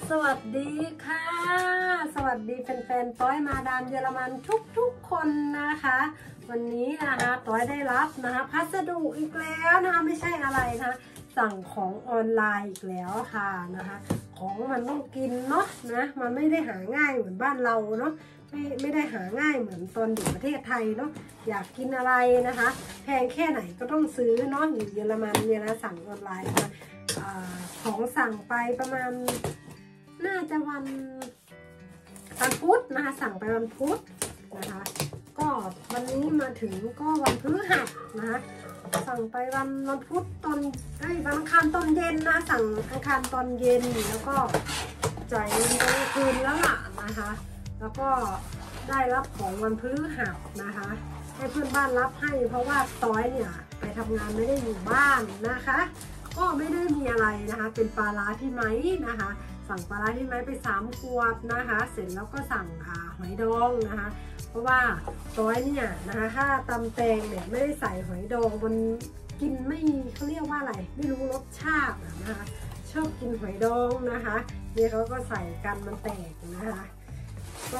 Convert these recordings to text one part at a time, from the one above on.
สวัสดีค่ะสวัสดีแฟนๆต้อยมาดามเยอรมันทุกคนนะคะวันนี้นะคะต้อยได้รับนะคะพัสดุอีกแล้วนะคะไม่ใช่อะไรนะสั่งของออนไลน์อีกแล้วค่ะนะคะของมันต้องกินเนาะนะมันไม่ได้หาง่ายเหมือนบ้านเราเนาะไม่ได้หาง่ายเหมือนตอนอยู่ประเทศไทยเนาะอยากกินอะไรนะคะแพงแค่ไหนก็ต้องซื้อเนาะอยู่เยอรมันเนี่ยนะสั่งออนไลน์นะของสั่งไปประมาณน่าจะวันพุธนะคะสั่งไปวันพุธนะคะก็วันนี้มาถึงก็วันพฤหัสนะคะสั่งไปวันพุธตอนวันอังคารตอนเย็นนะสั่งอังคารตอนเย็นแล้วก็จ่ายเงินกลางคืนแล้วล่ะนะคะแล้วก็ได้รับของวันพฤหัสนะคะให้เพื่อนบ้านรับให้เพราะว่าต้อยเนี่ยไปทำงานไม่ได้อยู่บ้านนะคะก็ไม่ได้มีอะไรนะคะเป็นปลาร้าที่ไหมนะคะสั่งปลาร้าที่ไหมไป3 ขวดนะคะเสร็จแล้วก็สั่งหอยดองนะคะเพราะว่าต้อยเนี่ยนะคะถ้าตำแตงเนี่ยไม่ได้ใส่หอยดองมันกินไม่เขาเรียกว่าอะไรไม่รู้รสชาตินะคะชอบกินหอยดองนะคะเนี่ยเขาก็ใส่กันมันแตกนะคะก็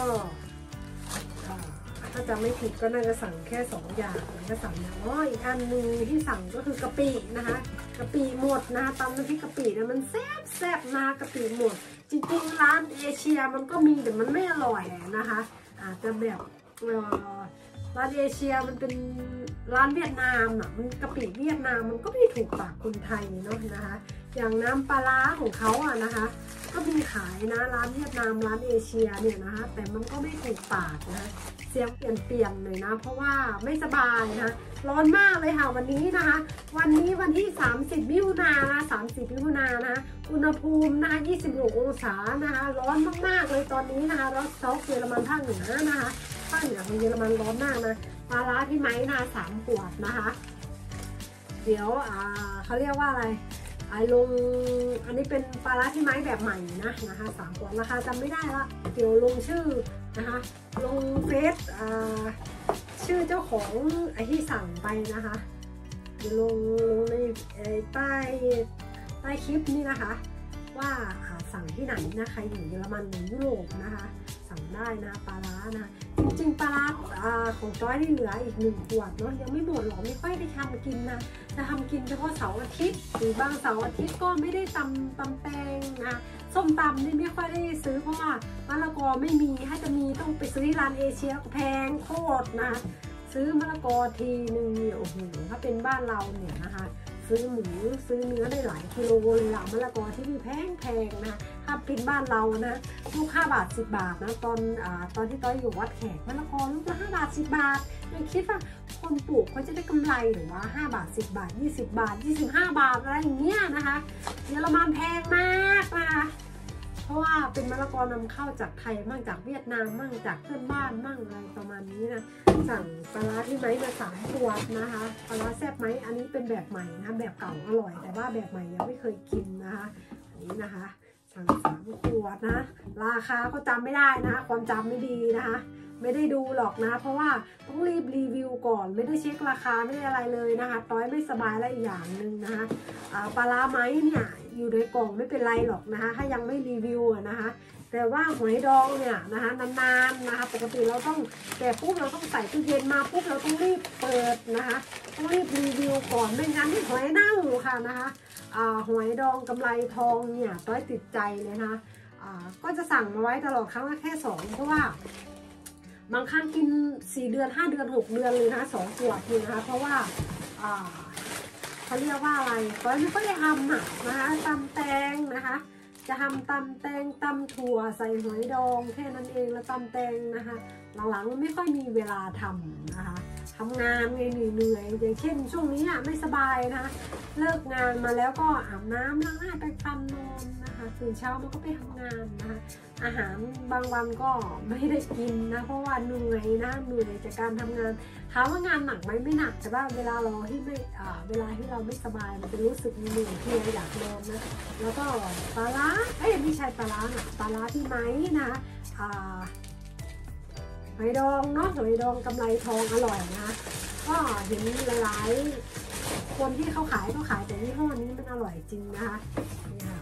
ถ้าจะไม่ผิดก็น่าจะสั่งแค่2 อย่างก็สั่งอย่างอีกอันนึงที่สั่งก็คือกะปินะคะกะปิหมดนะคะตำน้ำพริกกะปิเนี่ยมันแซ่บนะกะปิหมดจริงๆร้านเอเชียมันก็มีแต่มันไม่อร่อยนะคะอาจจะแบบร้านเอเชียมันเป็นร้านเวียดนามอ่ะมันกะปิเวียดนามมันก็ไม่ถูกปากคนไทยเนาะนะคะอย่างน้ำปลาร้าของเขาอ่ะนะคะก็มีขายนะร้านเวียดนามร้านเอเชียเนี่ยนะคะแต่มันก็ไม่ถูกปากนะเสียงเปลี่ยนเลยนะเพราะว่าไม่สบายนะร้อนมากเลยค่ะวันนี้นะคะวันนี้วันที่30 มิถุนายนนะ30 มิถุนายนนะอุณหภูมินะคะ26 องศานะคะร้อนมากๆเลยตอนนี้นะคะร้อนเซาท์เยอรมันภาคเหนือนะคะภาคเหนือของเยอรมันร้อนมากนะปลาร้าพี่ไม้นะคะ3 ขวดนะคะเดี๋ยวเขาเรียกว่าอะไรลงอันนี้เป็นปลาร้าที่ไม้แบบใหม่นะคะ3 ขวดราคาจำไม่ได้ละเดี๋ยวลงชื่อนะคะลงเฟซชื่อเจ้าของที่สั่งไปนะคะเดี๋ยวลงในใต้คลิปนี้นะคะว่าสั่งที่ไหนนะคะอยู่เยอรมันหรือยุโรปนะคะสั่งได้นะปลาร้านะจริงๆปลาร้าของต้อยที่เหลืออีก1 ขวดเนาะยังไม่หมดหรอกไม่ค่อยได้ทำกินนะจะทำกินเฉพาะเสาร์อาทิตย์หรือบางเสาร์อาทิตย์ก็ไม่ได้ตำแตงนะส้มตำนี่ไม่ค่อยได้ซื้อเพราะว่ามะละกอไม่มีถ้าจะมีต้องไปซื้อที่ร้านเอเชียแพงโคตรนะซื้อมะละกอทีนึงเนี่ยโอ้โหถ้าเป็นบ้านเราเนี่ยนะคะซื้อหมูซื้อเนื้อได้หลายกิโลเลยล่ะมะละกอที่มีแพงนะถ้าเป็นบ้านเรานะลูก5 บาท 10 บาทนะตอนที่ต้อยอยู่วัดแขกมะละกอลูกละ5 บาท 10 บาทยังคิดว่าคนปลูกเขาจะได้กำไรหรือว่า5 บาท 10 บาท 20 บาท 25 บาทอะไรอย่างเงี้ยนะคะเยอรมันแพงมากนะคะเพราะว่าเป็นมะละกอนำเข้าจากไทยมั่งจากเวียดนามมั่งจากเพื่อนบ้านมั่งอะไรประมาณนี้นะสั่งปลาร้าที่ไม้มา3 ขวดนะคะปลาร้าแซ่บไหมอันนี้เป็นแบบใหม่นะแบบเก่าอร่อยแต่ว่าแบบใหม่ยังไม่เคยกินนะคะอันนี้นะคะสั่ง3 ขวดนะราคาก็จำไม่ได้นะความจำไม่ดีนะคะไม่ได้ดูหรอกนะเพราะว่าต้องรีบรีวิวก่อนไม่ได้เช็คราคาไม่ได้อะไรเลยนะคะต้อยไม่สบายและอีกอย่างหนึ่งนะคะปลาร้าไหมเนี่ยอยู่ในกล่องไม่เป็นไรหรอกนะคะถ้ายังไม่รีวิวนะคะแต่ว่าหอยดองเนี่ยนะคะนานๆนะคะปกติเราต้องแต่ปุ๊บเราต้องใส่ตู้เย็นมาปุ๊บเราต้องรีบเปิดนะคะต้องรีบรีวิวก่อนไม่งั้นหอยเน่าค่ะนะคะหอยดองกำไรทองเนี่ยต้อยติดใจเลยนะคะก็จะสั่งมาไว้ตลอดครั้งละแค่2เพราะว่าบางครั้งกิน4 เดือน5 เดือน6 เดือนเลยนะคะ2 ขวดนี่นะคะเพราะว่าเขาเรียกว่าอะไรต้อยไม่ค่อยได้ทำนะคะตำแตงนะคะจะทำตำแตงตำถั่วใส่หอยดองแค่นั้นเองแล้วตำแตงนะคะหลังๆไม่ค่อยมีเวลาทำนะคะทำงานเหนื่อยอย่างเช่นช่วงนี้ไม่สบายนะคะเลิกงานมาแล้วก็อาบน้ำล้างหน้าไปฟันนอนนะคะตื่นเช้ามันก็ไปทำงานนะคะอาหารบางวันก็ไม่ได้กินนะเพราะว่าเหนื่อยจากการทำงานถามว่างานหนักไหมไม่หนักแต่ว่าเวลาเราที่เราไม่สบายมันจะรู้สึกเหนื่อยเพลียอยากนอนนะแล้วก็ปลาร้าไม่ใช่ปลาร้าปลาร้าที่ไม้นะหอยดองเนาะหอยดองกำไรทองอร่อยนะก็เห็นหลายๆคนที่เขาขายแต่ยี่ห้อนี้มันอร่อยจริงนะคะนี่ค่ะ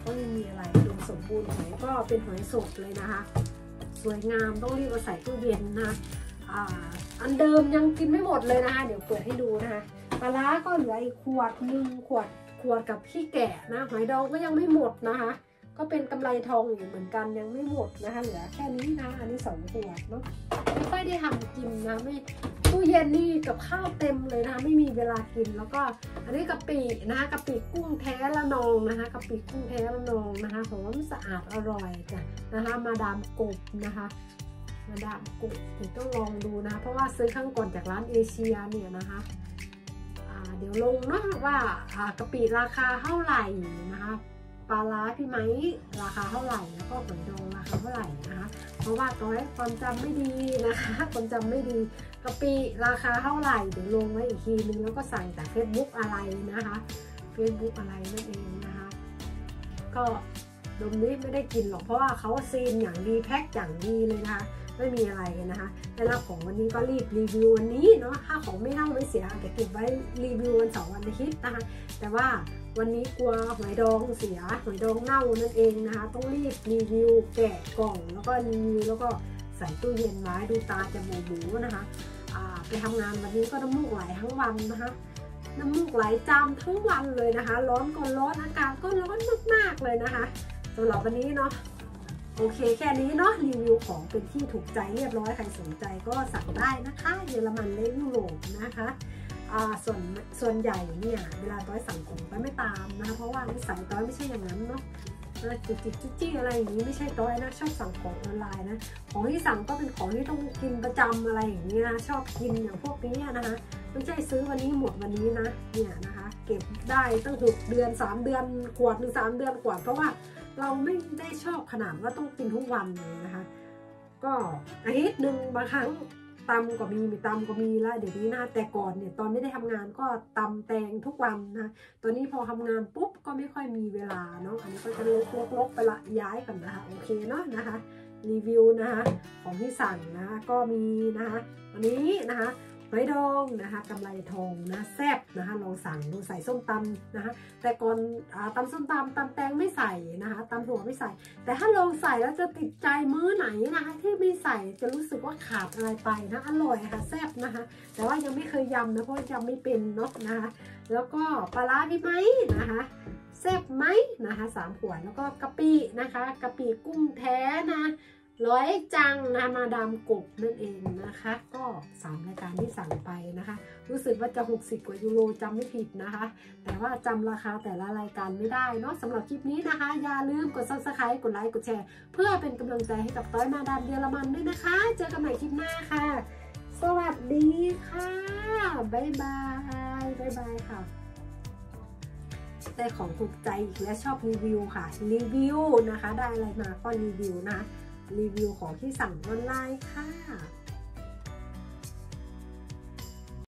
ก็ไม่มีอะไรดูสมบูรณ์หอยก็เป็นหอยสดเลยนะคะสวยงามต้องรีบเอาใส่ตู้เย็นนะอันเดิมยังกินไม่หมดเลยนะคะเดี๋ยวเปิดให้ดูนะคะปลาร้าก็เหลืออีกขวดนึงขวดกับขี้แกะนะหอยดองก็ยังไม่หมดนะคะก็เป็นกำไรทองอยู่เหมือนกันยังไม่หมดนะคะเหลือแค่นี้นะอันนี้2 ขวดเนาะไม่ค่อยได้ทำกินนะไม่ตู้เย็นนี่กับข้าวเต็มเลยนะคะไม่มีเวลากินแล้วก็อันนี้กะปินะคะกะปิกุ้งแท้ละนองนะคะกะปิกุ้งแท้ละนองนะคะหอมสะอาดอร่อยจ้ะนะคะมาดามกบนะคะมาดามกบเดี๋ยวต้องลองดูนะเพราะว่าซื้อข้างก่อนจากร้านเอเชียเนี่ยนะคะเดี๋ยวลงเนาะว่ากะปิราคาเท่าไหร่นะคะปลาร้าพี่ไม้ราคาเท่าไหร่แล้วก็หอยดองราคาเท่าไหร่นะคะเพราะว่าตอนแรกความจำไม่ดีนะคะความจำไม่ดีกะปิราคาเท่าไหร่เดี๋ยวลงไว้อีกทีนึงแล้วก็สั่งจาก Facebook อะไรนะคะ Facebook อะไรนั่นเองนะคะก็ดมนี้ไม่ได้กินหรอกเพราะว่าเขาซีนอย่างดีแพ็คอย่างดีเลยนะคะไม่มีอะไรนะคะแล้วของวันนี้ก็รีบรีวิววันนี้เนาะถ้าของไม่เน่าไม่เสียจะเก็บไว้รีวิววัน2 วันอาทิตย์นะคะแต่ว่าวันนี้กลัวหอยดองเสียหอยดองเน่านั่นเองนะคะต้องรีบรีวิวแกะกล่องแล้วก็รีวิวแล้วก็ใส่ตู้เย็นไว้ดูตาจะหมูนะคะไปทำงานวันนี้ก็น้ำมูกไหลทั้งวันนะคะน้ำมูกไหลจามทั้งวันเลยนะคะร้อนก็ร้อนอากาศก็ร้อนมากๆเลยนะคะสำหรับวันนี้เนาะโอเคแค่นี้เนาะรีวิวของเป็นที่ถูกใจเรียบร้อยใครสนใจก็สั่งได้นะคะเยอรมันและยุโรปนะคะส่วนใหญ่เนี่ยเวลาต้อยสั่งของต้อยไม่ตามนะคะเพราะว่านิสัยต้อยไม่ใช่อย่างนั้นเนาะจิกจี้อะไรอย่างนี้ไม่ใช่ต้อยนะชอบสั่งของออนไลน์นะของที่สั่งก็เป็นของที่ต้องกินประจำอะไรอย่างนี้นะชอบกินอย่างพวกนี้นะคะไม่ใช่ซื้อวันนี้หมดวันนี้นะเนี่ยนะคะเก็บได้ตั้ง6 เดือน3 เดือนขวด1 3 เดือนขวดเพราะว่าเราไม่ได้ชอบขนาดว่าต้องกินทุกวันเลยนะคะก็อาทิตย์หนึ่งบางครั้งตำก็มีไม่ตำก็มีแล้วเดี๋ยวนี้นะแต่ก่อนเนี่ยตอนไม่ได้ทำงานก็ตำแตงทุกวันนะตอนนี้พอทำงานปุ๊บก็ไม่ค่อยมีเวลาเนาะอันนี้ก็จะลกไปละย้ายกันนะคะโอเคเนาะนะคะรีวิวนะคะของที่สั่งนะคะก็มีนะคะอันนี้นะคะหอยดองนะคะกำไรทองนะแซ่บนะคะลองสั่งดูใส่ส้มตำนะคะแต่ก่อนตำส้มตำแตงไม่ใส่นะคะตำถั่วไม่ใส่แต่ถ้าลองใส่แล้วจะติดใจมื้อไหนนะคะที่ไม่ใส่จะรู้สึกว่าขาดอะไรไปนะอร่อยค่ะแซ่บนะคะแต่ว่ายังไม่เคยยำนะเพราะยำไม่เป็นเนาะนะคะแล้วก็ปลาร้าพี่ไหมนะคะแซ่บไหมนะคะ3 ขวดแล้วก็กะปินะคะกะปิกุ้งแท้นะร้อยจังนะมาดามกบนั่นเองนะคะก็3 รายการที่สั่งไปนะคะรู้สึกว่าจะ60 กว่ายูโรจำไม่ผิดนะคะแต่ว่าจำราคาแต่ละรายการไม่ได้เนาะสำหรับคลิปนี้นะคะอย่าลืมกด Subscribe กดไลค์กดแชร์เพื่อเป็นกำลังใจให้กับต้อยมาดามเยอรมันด้วยนะคะเจอกันใหม่คลิปหน้าค่ะสวัสดีค่ะบ๊ายบายบ๊ายบายค่ะได้ของถูกใจอีกและชอบรีวิวค่ะรีวิวนะคะได้อะไรมาก็รีวิวนะรีวิวของที่สั่งออนไลน์ค่ะ